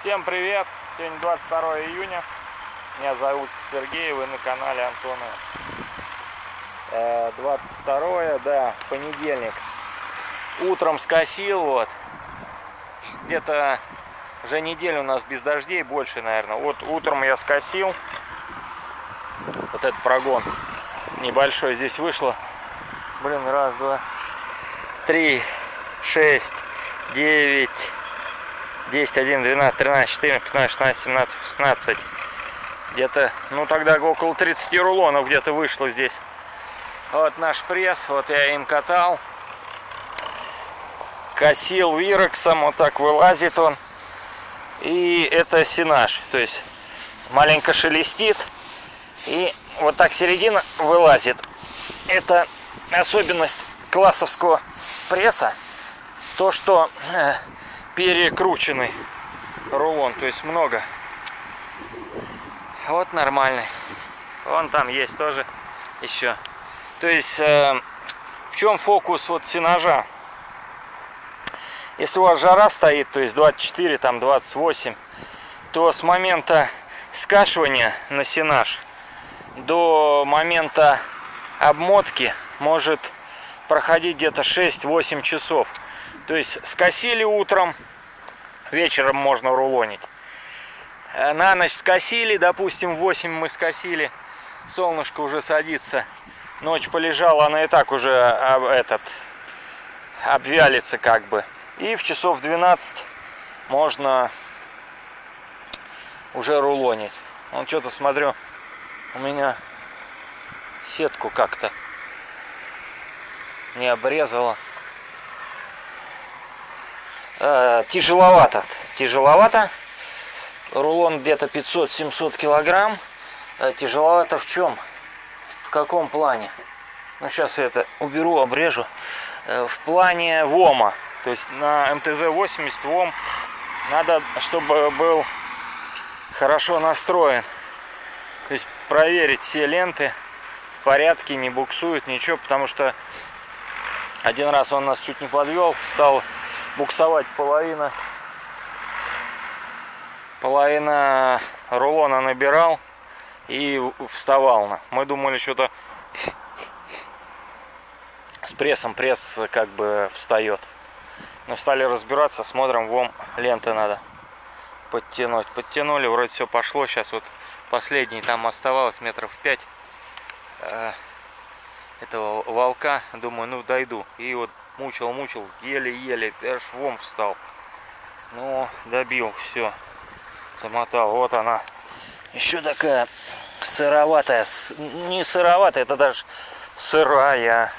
Всем привет! Сегодня 22 июня. Меня зовут Сергей, вы на канале Антона. 22, да, понедельник. Утром скосил, вот. Где-то уже неделю у нас без дождей, больше, наверное. Вот утром я скосил. Вот этот прогон небольшой здесь вышло. Блин, раз, два, 3, 6, 9, 10, 11, 12, 13, 14, 15, 16, 17, 16. Где-то, ну тогда около 30 рулонов где-то вышло здесь. Вот наш пресс, вот я им катал. Косил вирексом, вот так вылазит он. И это сенаж, то есть маленько шелестит. И вот так середина вылазит. Это особенность классовского пресса. То, что перекрученный рулон, то есть много. Вот нормальный. Вон там есть тоже еще. То есть в чем фокус вот сенажа? Если у вас жара стоит, то есть 24, там 28, то с момента скашивания на сенаж до момента обмотки может проходить где-то 6-8 часов. То есть скосили утром, вечером можно рулонить. На ночь скосили, допустим, в 8 мы скосили, солнышко уже садится, ночь полежала, она и так уже обвялится как бы. И в часов 12 можно уже рулонить. Вот что-то смотрю, у меня сетку как-то не обрезала. Тяжеловато. Рулон где-то 500-700 килограмм. Тяжеловато в чем? В каком плане? Ну, сейчас я это уберу, обрежу. В плане ВОМа. То есть на МТЗ-80 ВОМ надо, чтобы был хорошо настроен. То есть проверить все ленты в порядке, не буксуют, ничего. Потому что один раз он нас чуть не подвел, стал буксовать половина рулона набирал и вставал. Мы думали, что-то с прессом пресс как бы встает. Но стали разбираться, смотрим, ВОМ ленты надо подтянуть. Подтянули, вроде все пошло. Сейчас вот последний там оставалось метров 5 этого волка. Думаю, ну дойду. И вот мучил, еле-еле, аж ВОМ встал. Ну, добил, все. Замотал. Вот она. Еще такая сыроватая. Не сыроватая, это даже сырая.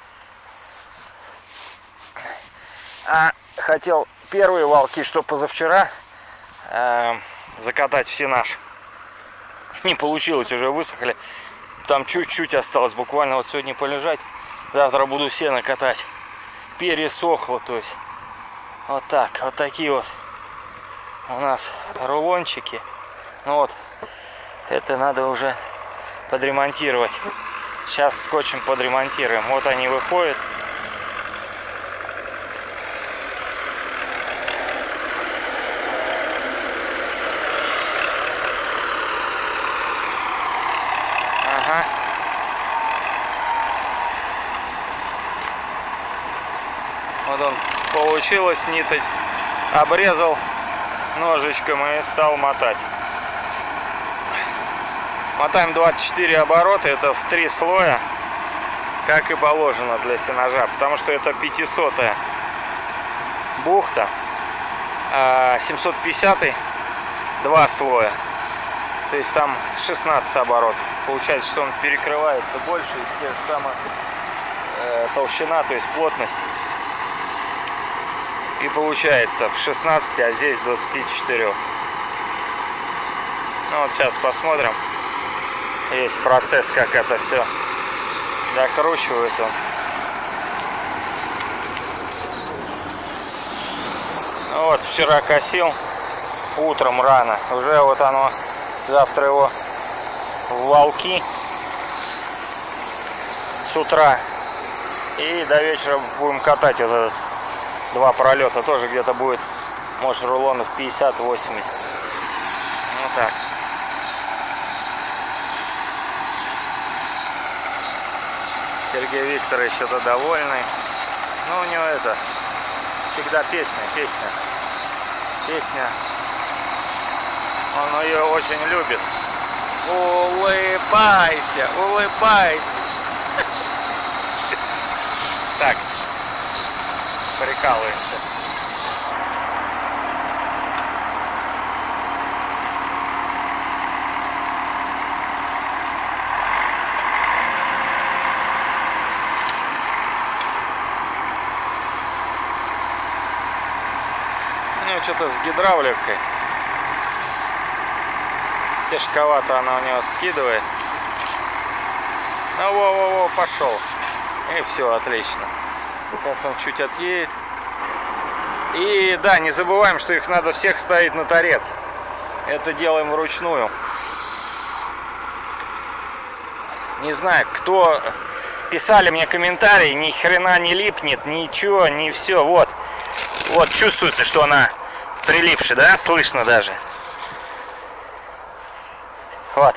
А хотел первые волки, что позавчера, закатать в сенаж. Не получилось, уже высохли. Там чуть-чуть осталось, буквально вот сегодня полежать. Завтра буду сено катать. Пересохло, то есть. Вот так, вот такие вот у нас рулончики. Ну вот, это надо уже подремонтировать. Сейчас скотчем подремонтируем. Вот они выходят. Ага. Вот он, получилось, ниточь обрезал ножичком и стал мотать. Мотаем 24 оборота, это в 3 слоя, как и положено для сенажа, потому что это 500-я бухта, а 750-й 2 слоя, то есть там 16 оборотов. Получается, что он перекрывается больше, и те же самые толщина, то есть плотность. И получается в 16, а здесь 24. Ну вот сейчас посмотрим. Есть процесс, как это все докручивает он. Вот вчера косил утром рано. Уже вот оно, завтра его в волки с утра. И до вечера будем катать вот этот 2 пролета. Тоже где-то будет Может, рулонов 50-80. Ну так. Сергей Викторович что-то довольный. Ну, у него это всегда песня. Он ее очень любит. Улыбайся, улыбайся. Так, прикалываемся. Что-то с гидравликой. Тяжковато она у него скидывает. Ну, во-во-во, пошел. И все, отлично. Сейчас он чуть отъедет. И да, не забываем, что их надо всех ставить на торец. Это делаем вручную. Не знаю, кто писали мне комментарии, ни хрена не липнет, ничего, не все. Вот. Вот чувствуется, что она прилипшая, да? Слышно даже. Вот.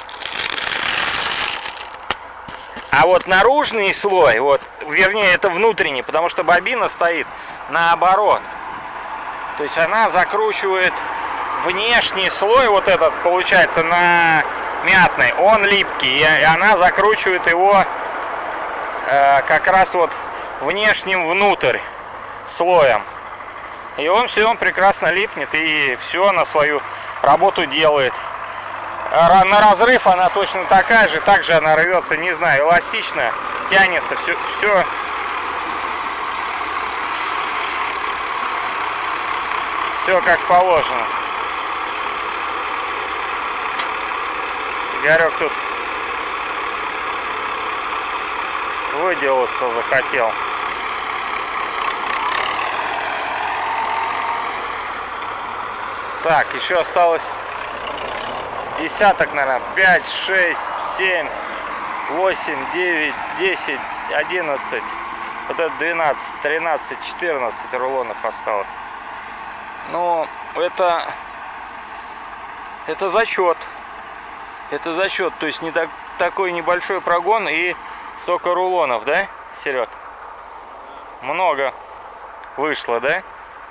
А вот наружный слой, вот, вернее, это внутренний, потому что бобина стоит наоборот. То есть она закручивает внешний слой, вот этот, получается, на мятный, он липкий, и она закручивает его как раз вот внешним внутрь слоем. И он прекрасно липнет и все на свою работу делает. На разрыв она точно такая же, также она рвется, не знаю, эластично, тянется, все как положено. Игорек тут выделаться захотел. Так, еще осталось десяток, наверное, 5, 6, 7, 8, 9, 10, 11, вот это 12, 13, 14 рулонов осталось. Ну, это зачет. Это зачет, то есть не такой небольшой прогон и столько рулонов, да, Серег? Много вышло, да?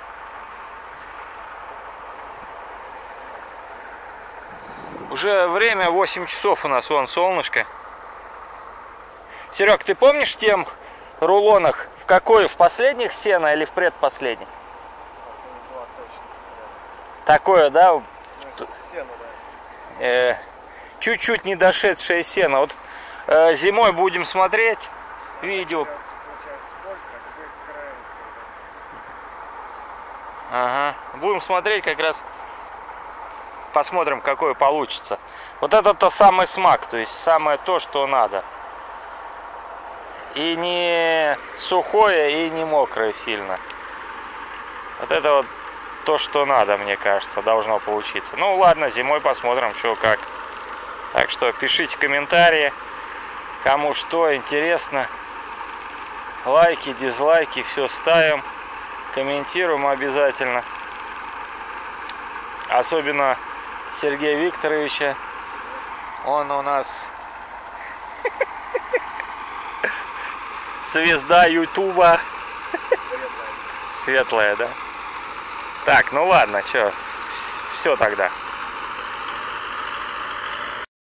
Уже время 8 часов у нас, вон солнышко. Серег, ты помнишь тем рулонах, в какой? В последних сено или в предпоследних? Последних два точно. Такое, да? Ну, сено, да. Чуть-чуть не дошедшее сено. Вот зимой будем смотреть видео. Ага. Будем смотреть как раз. Посмотрим, какое получится. Вот это-то самый смак, то есть самое то, что надо. И не сухое, и не мокрое сильно. Вот это вот то, что надо, мне кажется, должно получиться. Ну ладно, зимой посмотрим, что как. Так что пишите комментарии, кому что интересно. Лайки, дизлайки, все ставим. Комментируем обязательно. Особенно Сергея Викторовича. Он у нас звезда Ютуба. Светлая, да? Так, ну ладно, что, все тогда.